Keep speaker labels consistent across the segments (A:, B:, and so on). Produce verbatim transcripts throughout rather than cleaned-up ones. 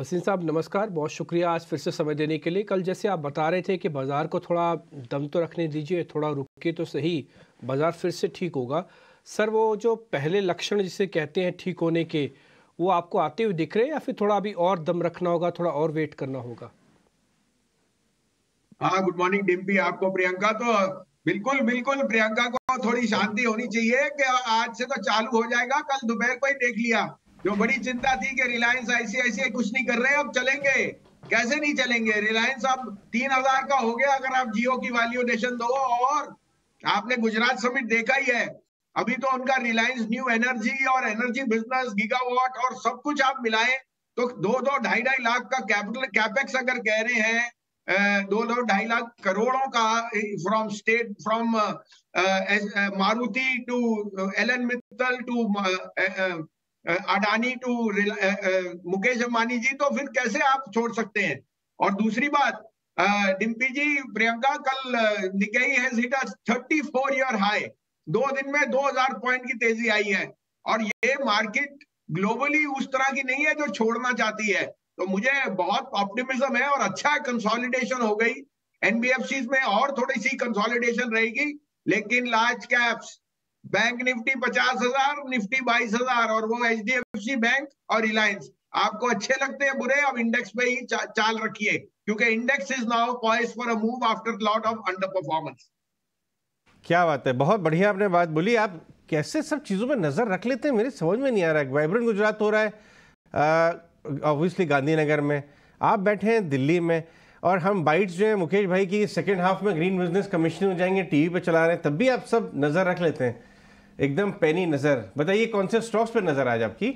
A: वसीम साहब नमस्कार, बहुत शुक्रिया आज फिर से समय देने के लिए। कल जैसे आप बता रहे थे कि बाज़ार को थोड़ा दम तो रखने दीजिए, थोड़ा रुकिए तो सही, बाज़ार फिर से ठीक होगा। सर वो जो पहले लक्षण जिसे कहते हैं ठीक होने के, वो आपको आते हुए दिख रहे हैं या फिर थोड़ा अभी और दम रखना होगा, थोड़ा और वेट करना होगा?
B: हाँ, गुड मॉर्निंग डिम्पी, आपको प्रियंका। तो बिल्कुल बिल्कुल प्रियंका को थोड़ी शांति होनी चाहिए कि आज से तो चालू हो जाएगा। कल दोपहर को ही देख लिया, जो बड़ी चिंता थी कि रिलायंस आईसीआईसीआई कुछ नहीं कर रहे, अब चलेंगे। कैसे नहीं चलेंगे? रिलायंस अब तीन हजार का हो गया अगर आप जियो की वैल्यूएशन दो। और आपने गुजरात समिट देखा ही है, अभी तो उनका रिलायंस न्यू एनर्जी और एनर्जी बिजनेस गीगावाट और सब कुछ आप मिलाएं तो दो दो ढाई ढाई लाख का कैपिटल कैपेक्स अगर कह रहे हैं, दो दो ढाई लाख करोड़ों का from state from Maruti to L N Mittal to Adani to Mukesh Ambani ji, तो फिर कैसे आप छोड़ सकते हैं? और दूसरी बात, डिम्पी जी, प्रियंका, कल Nikkei has hit a thirty four year high. दो दिन में दो हजार पॉइंट की तेजी आई है और ये मार्केट ग्लोबली उस तरह की नहीं है जो छोड़ना चाहती है। तो मुझे बहुत ऑप्टिमिज्म है और अच्छा है, कंसोलिडेशन हो गई एनबीएफसी में और थोड़ी सी कंसोलिडेशन रहेगी। लेकिन लार्ज कैप्स, बैंक निफ्टी पचास हजार, निफ्टी बाईस हजार और वो एचडीएफसी बैंक और रिलायंस आपको अच्छे लगते हैं बुरे, अब इंडेक्स पे ही चा, चाल रखिए, क्योंकि index is now poised for a move after lot of underperformance.
C: क्या बात है, बहुत बढ़िया आपने बात बोली। आप कैसे सब चीज़ों में नज़र रख लेते हैं, मेरे समझ में नहीं आ रहा है। वाइब्रेंट गुजरात हो रहा है ऑब्वियसली गांधीनगर में, आप बैठे हैं दिल्ली में, और हम बाइट्स जो है मुकेश भाई की सेकंड हाफ में ग्रीन बिजनेस कमिश्नर हो जाएंगे टीवी पे चला रहे हैं, तब भी आप सब नज़र रख लेते हैं, एकदम पैनी नज़र। बताइए कौन से स्टॉक्स पे नज़र आज आपकी?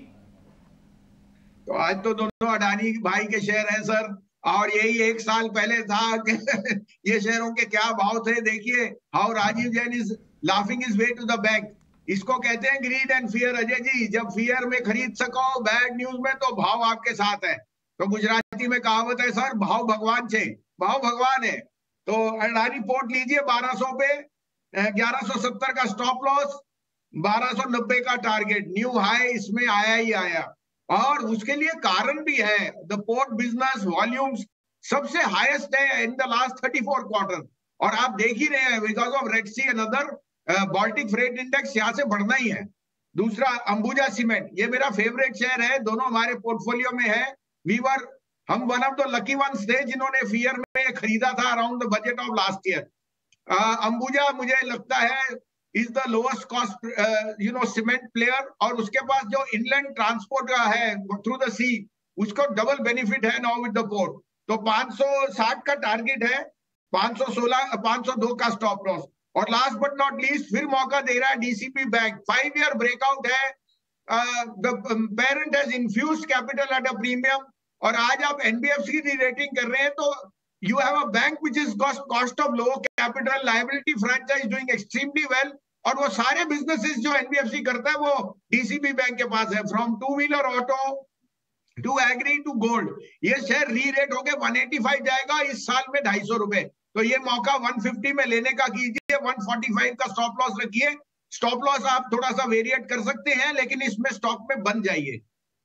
B: तो आज तो दोनों अडानी भाई के शेयर हैं सर, और यही एक साल पहले था कि ये शेयरों के क्या भाव थे। देखिए how Rajiv Jain is laughing his way to the bank. इसको कहते हैं greed and fear Ajay ji. जब फियर में खरीद सको, बैड न्यूज में, तो भाव आपके साथ है। तो गुजराती में कहावत है सर, भाव भगवान छे, भाव भगवान है। तो अडानी पोर्ट लीजिए बारह सौ पे, ग्यारह सौ सत्तर का स्टॉप लॉस, बारह सौ नब्बे का टारगेट, न्यू हाई इसमें आया ही आया। और उसके लिए कारण भी है, द पोर्ट बिजनेस वॉल्यूम्स सबसे हाईएस्ट है in the last thirty four quarter. और आप देख ही रहे हैं, because of Red Sea and other, Baltic freight index यहाँ से बढ़ना ही है। दूसरा अंबुजा सीमेंट, ये मेरा फेवरेट शेयर है, दोनों हमारे पोर्टफोलियो में है। वी वर हम one of the lucky ones थे जिन्होंने फियर में खरीदा था around the budget of last year. Ambuja मुझे लगता है is the lowest cost you know cement player, और उसके पास जो इनलैंड ट्रांसपोर्ट का है थ्रू द सी, उसको डबल बेनिफिट है नाउ विद द पोर्ट। तो पाँच सौ साठ का टारगेट है, पाँच सौ सोलह पाँच सौ दो का स्टॉप लॉस। और लास्ट बट नॉट लीस्ट फिर मौका दे रहा है DCB bank, five year breakout है, the parent has infused capital at a premium. और आज आप एनबीएफसी की रेटिंग कर रहे हैं, तो you have a bank which is cost cost of low capital, liability franchise doing extremely well, और वो सारे बिजनेसेस जो एनबीएफसी करता है वो डीसीबी बैंक के पास है, from two wheeler auto to agri to gold. ये शेयर री रेट होके एक सौ पचासी जाएगा इस साल में ढाई सौ रुपए। तो ये मौका एक सौ पचास में लेने का कीजिए, एक सौ पैंतालीस का स्टॉप लॉस रखिए। स्टॉप लॉस आप थोड़ा सा वेरिएट कर सकते हैं, लेकिन इसमें स्टॉक में बन जाइए।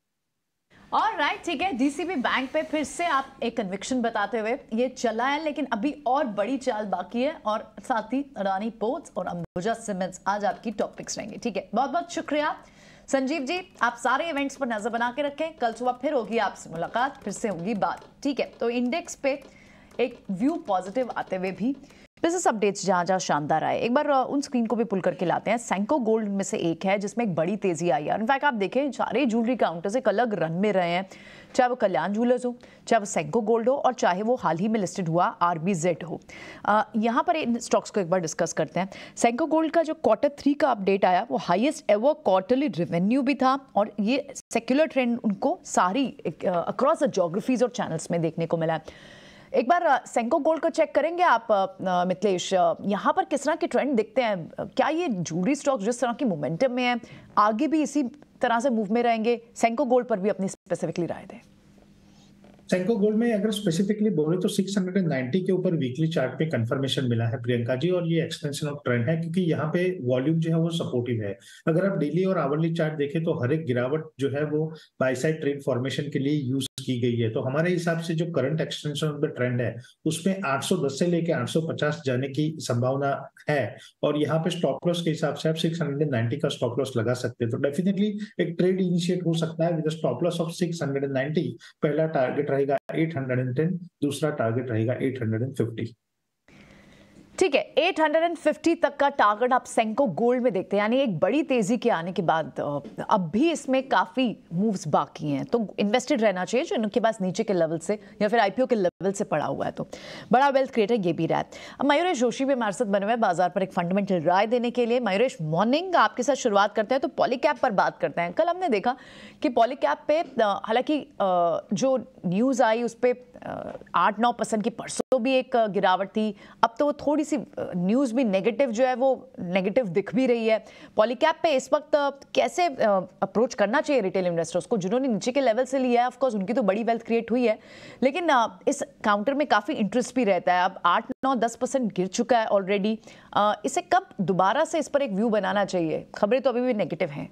D: और राइट, ठीक है, डीसीबी बैंक पे फिर से आप एक कन्विक्शन बताते हुए ये चला है, लेकिन अभी और बड़ी चाल बाकी है, और साथ ही अडानी पोर्ट्स और अंबुजा सीमेंट्स आज आपकी टॉपिक्स रहेंगे। ठीक है, बहुत बहुत शुक्रिया संजीव जी, आप सारे इवेंट्स पर नजर बना के रखें। कल सुबह फिर होगी आपसे मुलाकात, फिर से होगी बात। ठीक है, तो इंडेक्स पे एक व्यू पॉजिटिव आते हुए भी बिजनेस अपडेट्स जहां जहां शानदार आए, एक बार उन स्क्रीन को भी पुल करके लाते हैं। सेंको गोल्ड में से एक है जिसमें एक बड़ी तेजी आई है। इनफैक्ट आप देखें सारे ज्वेलरी काउंटर्स एक अलग रन में रहे हैं, चाहे वो कल्याण ज्वेलर्स हो, चाहे वो सेंको गोल्ड हो, और चाहे वो हाल ही में लिस्टेड हुआ आरबीजेड हो। यहाँ पर इन स्टॉक्स को एक बार डिस्कस करते हैं। सेंको गोल्ड का जो क्वार्टर थ्री का अपडेट आया वो हाईएस्ट एवर क्वार्टरली रेवेन्यू भी था, और ये सेक्युलर ट्रेंड उनको सारी अक्रॉस द ज्योग्राफीज और चैनल्स में देखने को मिला है। एक बार सेंको गोल्ड को चेक करेंगे आप मिथिलेश, यहाँ पर किस तरह के ट्रेंड दिखते हैं? क्या ये ज्वेलरी स्टॉक जिस तरह की मोमेंटम में है आगे भी इसी तरह से मूव में रहेंगे? सेंको गोल्ड पर भी अपनी स्पेसिफिकली राय दें।
E: सेंको गोल्ड में अगर स्पेसिफिकली बोले तो छह सौ नब्बे के ऊपर वीकली चार्ट पे कंफर्मेशन मिला है प्रियंका जी, और ये एक्सटेंशन ऑफ ट्रेंड है, क्योंकि यहाँ पे वॉल्यूम जो है वो सपोर्टिव है। अगर आप डेली और आवरली चार्ट देखें तो हर एक गिरावट जो है वो बाय साइड ट्रेंड फॉर्मेशन के लिए यूज की गई है। तो हमारे हिसाब से जो current extension of the trend है उसमें आठ सौ दस से लेके आठ सौ पचास जाने की संभावना है, और यहाँ पे स्टॉप लॉस के हिसाब से आप छह सौ नब्बे का स्टॉप लॉस लगा सकते हैं। तो डेफिनेटली एक ट्रेड इनिशिएट हो सकता है विद स्टॉप लॉस ऑफ छह सौ नब्बे। पहला टारगेट रहेगा आठ सौ दस, दूसरा टारगेट रहेगा आठ सौ पचास।
D: ठीक है, आठ सौ पचास तक का टारगेट आप सेंको गोल्ड में देखते हैं, यानी एक बड़ी तेजी के आने के बाद अब भी इसमें काफी मूव्स बाकी हैं, तो इन्वेस्टेड रहना चाहिए जो इनके पास नीचे के लेवल से या फिर आईपीओ के लेवल से पड़ा हुआ है, तो बड़ा वेल्थ क्रिएटर ये भी रहा है। अब मयूरेश जोशी भी हमारे साथ बने हुए बाजार पर एक फंडामेंटल राय देने के लिए। मयूरेश, मॉर्निंग आपके साथ शुरुआत करते हैं तो पॉलीकैप पर बात करते हैं। कल हमने देखा कि पॉलीकैप पे हालांकि जो न्यूज आई उस पर आठ नौ परसेंट की परसों भी एक गिरावट थी, अब तो वो थोड़ी सी न्यूज भी नेगेटिव जो है वो नेगेटिव दिख भी रही है। पॉलीकैप पे इस वक्त कैसे अप्रोच करना चाहिए रिटेल इन्वेस्टर्स को जिन्होंने नीचे के लेवल से लिया है? ऑफ कोर्स उनकी तो बड़ी वेल्थ क्रिएट हुई है, लेकिन इस काउंटर में काफी इंटरेस्ट भी रहता है। अब आठ नौ दस परसेंट गिर चुका है ऑलरेडी, इसे कब दोबारा से इस पर एक व्यू बनाना चाहिए? खबरें तो अभी भी नेगेटिव हैं।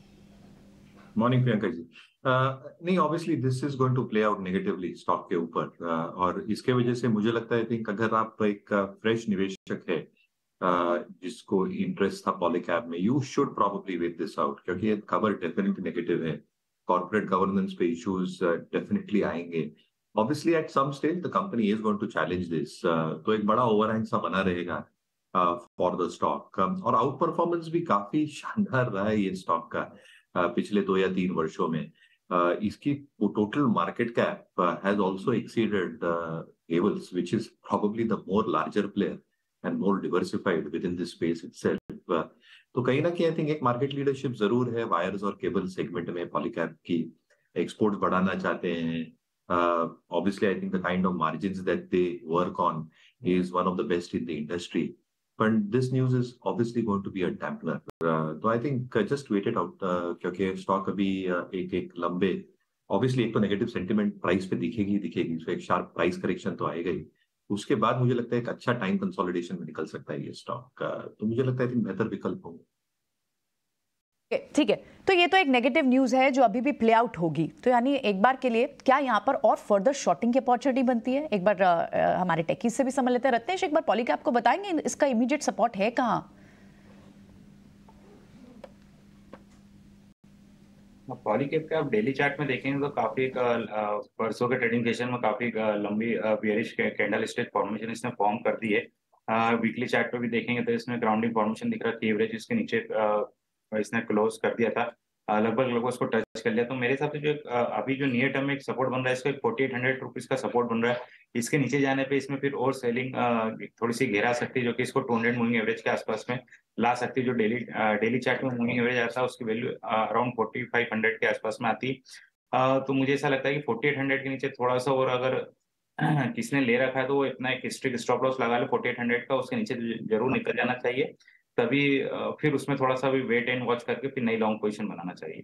F: मॉर्निंग प्रियंका जी। Uh, नहीं, obviously this is going to play out negatively stock के ऊपर, uh, और इसके वजह से मुझे लगता है कि अगर आप एक फ्रेश uh, निवेशक है uh, जिसको इंटरेस्ट था पॉलीकैप में, you should probably wait this out, क्योंकि ये खबर डेफिनेटली नेगेटिव है। कॉर्पोरेट गवर्नेंस पे इश्यूज डेफिनेटली आएंगे। Obviously at some stage the company is going to challenge this, तो एक बड़ा ओवरहैंग सा बना रहेगा फॉर द स्टॉक। और आउट परफॉर्मेंस भी काफी शानदार रहा है ये स्टॉक का uh, पिछले दो या तीन वर्षों में। Uh, इसकी total market cap has also exceeded cables, which is probably the more larger player and more diversified within this space itself. तो कहीं ना कहीं आई थिंक एक मार्केट लीडरशिप जरूर है वायर्स और केबल सेगमेंट में पॉलीकैप की। एक्सपोर्ट्स बढ़ाना चाहते हैं। Obviously I think the kind of margins that they work on is one of the best in the industry, but this news is obviously going to be a dampener. Uh, so I think uh, just wait it out, uh, क्योंकि stock अभी uh, एक एक लंबे, obviously एक तो negative sentiment price पे दिखेगी दिखेगी तो एक शार्प प्राइस करेक्शन तो आएगा ही। उसके बाद मुझे लगता है एक अच्छा टाइम कंसोलिडेशन में निकल सकता है ये स्टॉक, uh, तो मुझे लगता है कि बेहतर विकल्प होंगे।
D: ठीक है, तो ये तो एक नेगेटिव न्यूज है जो अभी भी प्ले आउट होगी, तो यानी एक बार के लिए क्या यहाँ पर और फर्दर शॉर्टिंग की अपॉर्चुनिटी बनती है? एक बार आ, हमारे टेकीज से भी समझ लेते हैं। रत्नेश, एक बार पॉलीकैप को बताएंगे इसका इमीडिएट सपोर्ट है कहाँ?
G: पॉलीकैप का आप डेली चार्ट में देखेंगे तो काफी परसों के ट्रेडिंग सेशन में काफी लंबी बेयरिश कैंडल स्टिक फॉर्मेशन इसने फॉर्म कर दी है। वीकली चार्ट पे भी देखेंगे तो इसमें ग्राउंडिंग फॉर्मेशन दिख रहा है, एवरेज इसके नीचे इसने क्लोज कर दिया था, लगभग लगभग उसको टच कर लिया। तो मेरे हिसाब से जो अभी जो नियर टर्म में एक सपोर्ट बन रहा है इसका फोर्टी एट हंड्रेड रुपीज का सपोर्ट बन रहा है। इसके नीचे जाने पे इसमें फिर और सेलिंग थोड़ी सी घेरा सकती है, जो कि इसको टू हंड्रेड मूविंग एवरेज के आसपास में ला सकती है। जो डेली डेली चार्ट में मूविंग एवरेज आता है उसकी value around forty five hundred के आसपास में आती है। तो मुझे ऐसा लगता है कि फोर्टी एट हंड्रेड के नीचे थोड़ा सा और अगर किसने ले रखा है तो वो इतना एक स्ट्रिक्ट स्टॉप लॉस लगा ले फोर्टी एट हंड्रेड का, उसके नीचे जरूर निकल जाना चाहिए, तभी फिर उसमें थोड़ा सा भी वेट एंड वॉच करके फिर नई लॉन्ग पोजीशन बनाना चाहिए।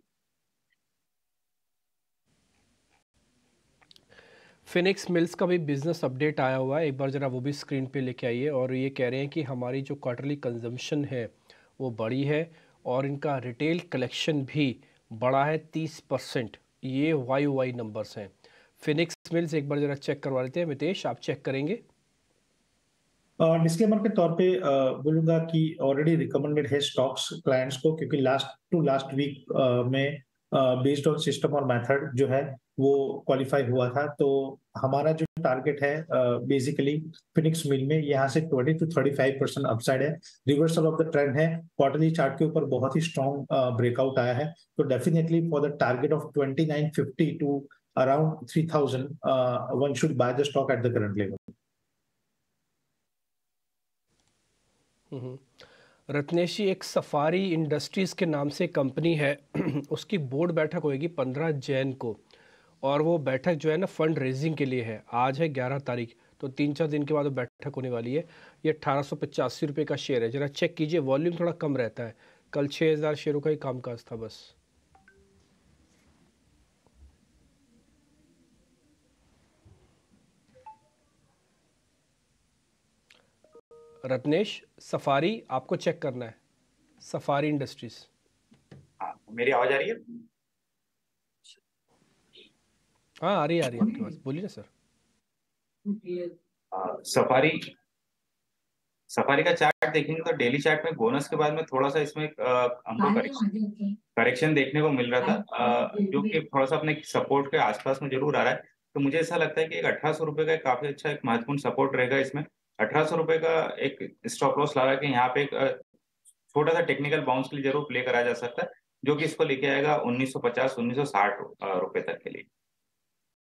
A: फिनिक्स मिल्स का भी बिजनेस अपडेट आया हुआ है, एक बार जरा वो भी स्क्रीन पे लेके आइए। और ये कह रहे हैं कि हमारी जो क्वार्टरली कंजम्पशन है वो बड़ी है और इनका रिटेल कलेक्शन भी बड़ा है तीस परसेंट। ये वाई वाई नंबर्स हैं। फिनिक्स मिल्स एक बार जरा चेक करवा लेते हैं। मितेश, आप चेक करेंगे?
E: डिस्क्लेमर के तौर पे बोलूंगा कि ऑलरेडी रिकमेंडेड है स्टॉक्स क्लाइंट्स को, क्योंकि लास्ट टू लास्ट वीक में बेस्ड ऑन सिस्टम और मेथड जो है वो क्वालिफाई हुआ था। तो हमारा जो टारगेट है बेसिकली फिनिक्स मिल में यहाँ से twenty two thirty five percent upside है। रिवर्सल ऑफ द ट्रेंड है, क्वार्टरली चार्ट के ऊपर बहुत ही स्ट्रॉन्ग ब्रेकआउट आया है। तो definitely for the target of twenty nine fifty to around three thousand one should buy the stock at the current level.
A: Ratnesh ji, एक सफारी इंडस्ट्रीज के नाम से कंपनी है उसकी बोर्ड बैठक होगी पंद्रह जैन को, और वो बैठक जो है ना फंड रेजिंग के लिए है। आज है ग्यारह तारीख, तो तीन चार दिन के बाद वो बैठक होने वाली है। ये अठारह सौ पचासी रुपये का शेयर है, जरा चेक कीजिए। वॉल्यूम थोड़ा कम रहता है, कल छः हज़ार शेयरों का ही कामकाज था बस। रत्नेश, सफारी आपको चेक करना है, सफारी इंडस्ट्रीज।
G: मेरी आवाज आ रही है?
A: हाँ आ रही है आ रही है आपकी बात, बोलिए ना सर।
G: सफारी सफारी का चार्ट देखेंगे तो डेली चार्ट में बोनस के बाद में थोड़ा सा इसमें आ, हमको करेक्शन करेक्शन देखने को मिल रहा था, आ, जो कि थोड़ा सा अपने सपोर्ट के आसपास में जरूर आ रहा है। तो मुझे ऐसा लगता है कि एक अठारह सौ रुपए का एक काफी अच्छा एक महत्वपूर्ण सपोर्ट रहेगा इसमें। अठारह सौ रुपए का एक स्टॉप लॉस लगा के यहाँ पे एक छोटा सा टेक्निकल बाउंस के लिए जरूर प्ले करा जा सकता है, जो कि इसको लेके आएगा उन्नीस सौ पचास उन्नीस सौ साठ रुपए तक के लिए।